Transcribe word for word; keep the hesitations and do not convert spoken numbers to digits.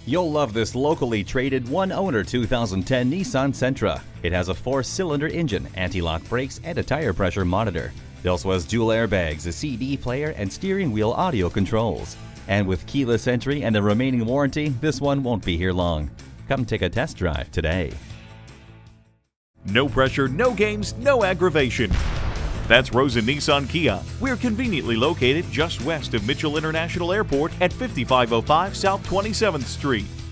You'll love this locally traded one-owner two thousand ten Nissan Sentra. It has a four-cylinder engine, anti-lock brakes, and a tire pressure monitor. It also has dual airbags, a C D player, and steering wheel audio controls. And with keyless entry and a remaining warranty, this one won't be here long. Come take a test drive today. No pressure, no games, no aggravation. That's Rosen Nissan Kia. We're conveniently located just west of Mitchell International Airport at fifty-five oh five South twenty-seventh Street.